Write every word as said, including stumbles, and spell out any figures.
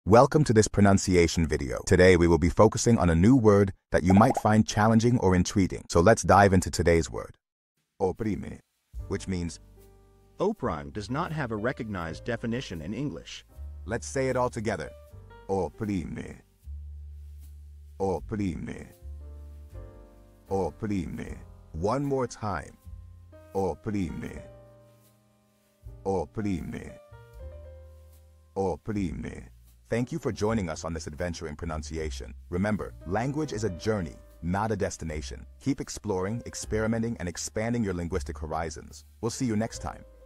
Welcome to this pronunciation video. Today we will be focusing on a new word that you might find challenging or intriguing. So let's dive into today's word. Oprime, which means Oprime does not have a recognized definition in English. let's say it all together. Oprime. Oprime. Oprime. One more time. Oprime. Oprime. Oprime. Thank you for joining us on this adventure in pronunciation. Remember, language is a journey, not a destination. Keep exploring, experimenting, and expanding your linguistic horizons. We'll see you next time.